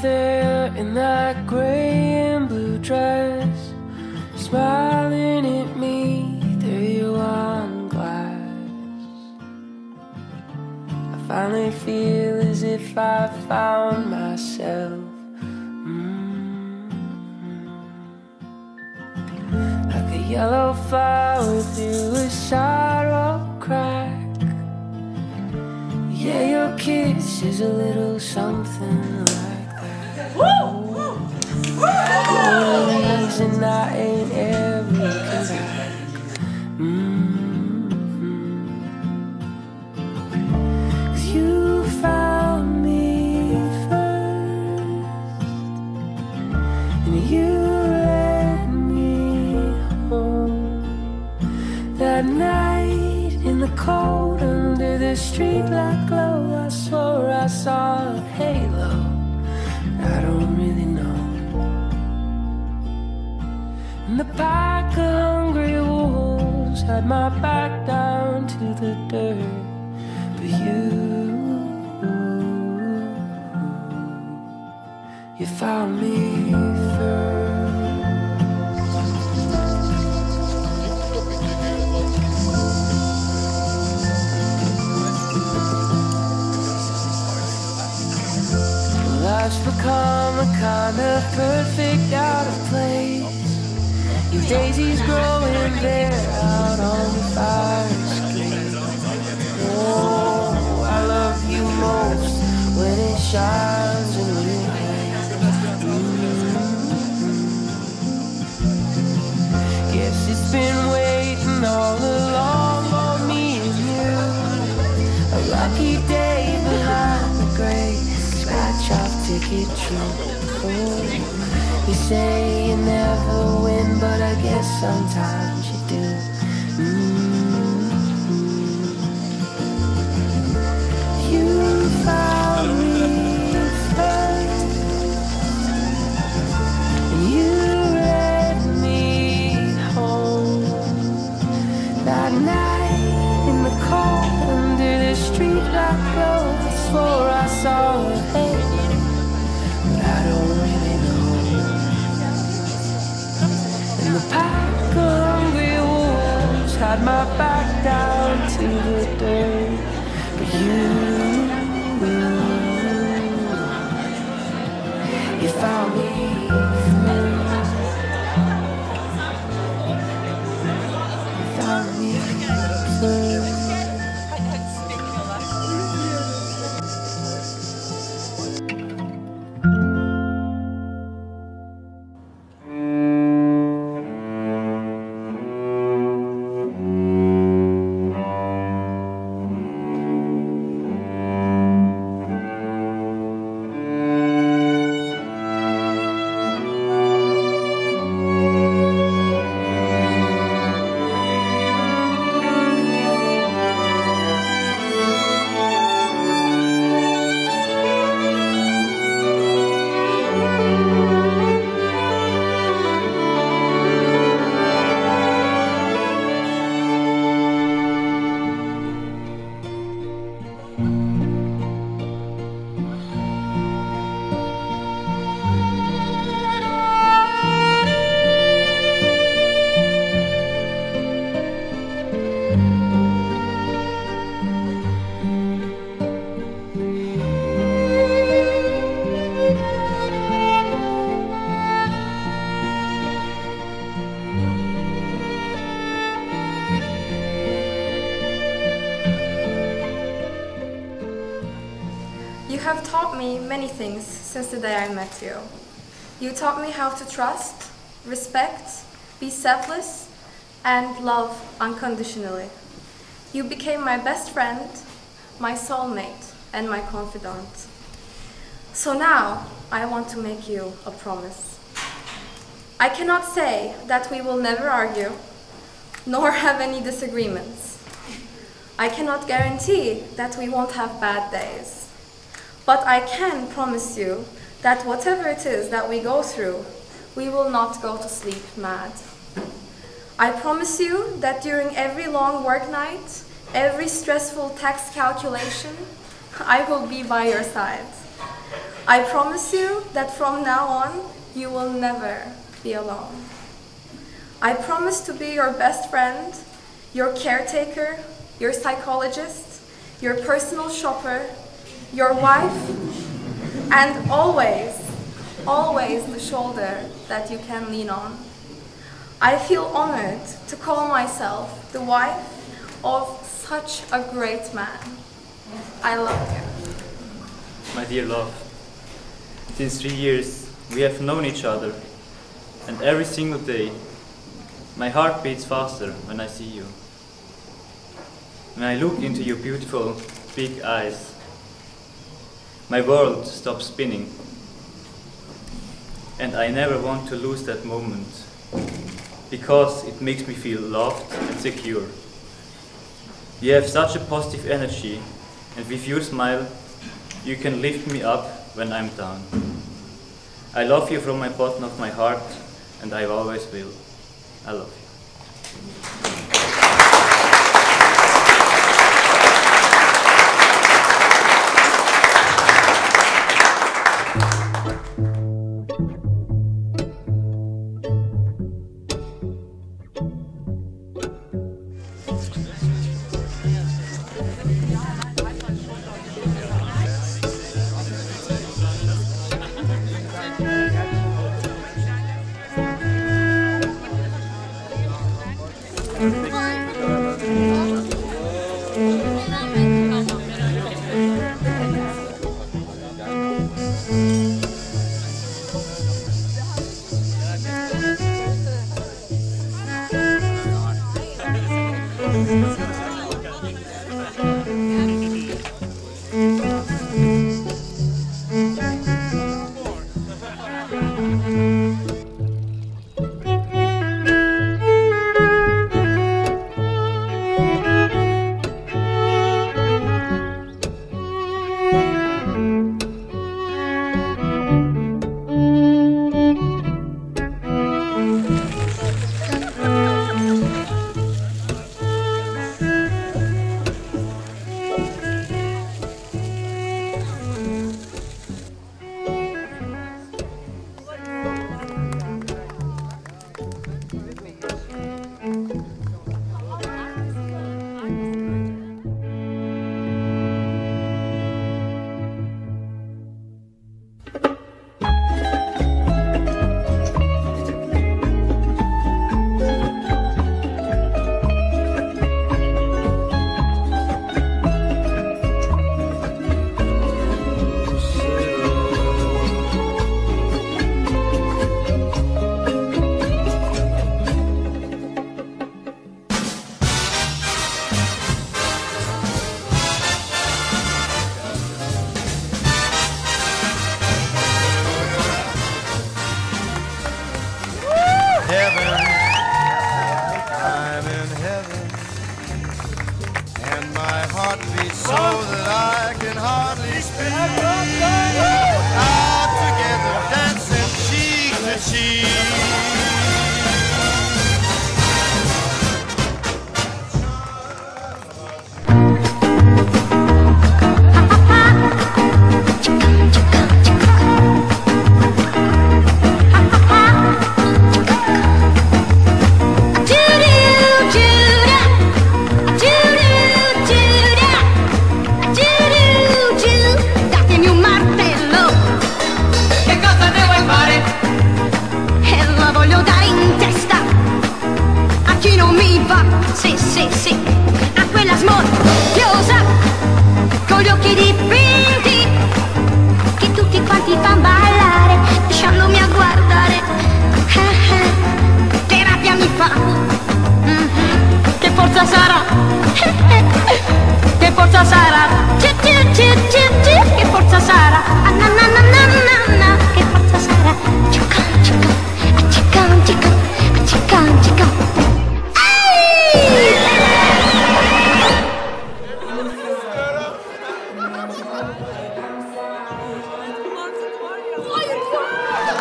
there in that gray and blue dress, smiling at me through your wine glass. I finally feel as if I found myself, like a yellow flower through a sidewalk crack. Yeah, your kiss is a little something like that. Golden and I ain't ever looking back. Cause you found me first, and you led me home. That night in the cold under the streetlight glow, I swore I saw a halo. I don't really know. And the pack of hungry wolves had my back down to the dirt. But you found me first. Life's become a kind of perfect out of place. Your daisies growing there out on the fire escape. Oh, I love you most when it shines and when it rains. Guess it's been waiting all along for me and you. A lucky day behind the gray scratch-off ticket true. Oh, you say you never win, but I guess sometimes you do. You found me first, and you led me home. That night in the cold under the streetlight glow, I swore I saw a halo, but I don't really know. And the pack of hungry wolves had my back down to the dirt. But you found me first. You found me first. You have taught me many things since the day I met you. You taught me how to trust, respect, be selfless, and love unconditionally. You became my best friend, my soulmate, and my confidant. So now, I want to make you a promise. I cannot say that we will never argue, nor have any disagreements. I cannot guarantee that we won't have bad days. But I can promise you that whatever it is that we go through, we will not go to sleep mad. I promise you that during every long work night, every stressful tax calculation, I will be by your side. I promise you that from now on, you will never be alone. I promise to be your best friend, your caretaker, your psychologist, your personal shopper, your wife, and always, always the shoulder that you can lean on. I feel honored to call myself the wife of such a great man. I love you. My dear love, since 3 years we have known each other, and every single day my heart beats faster when I see you. When I look into your beautiful big eyes, my world stops spinning, and I never want to lose that moment, because it makes me feel loved and secure. You have such a positive energy, and with your smile, you can lift me up when I'm down. I love you from my bottom of my heart, and I always will. I love you.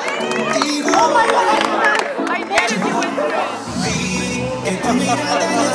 Oh my God! I needed you in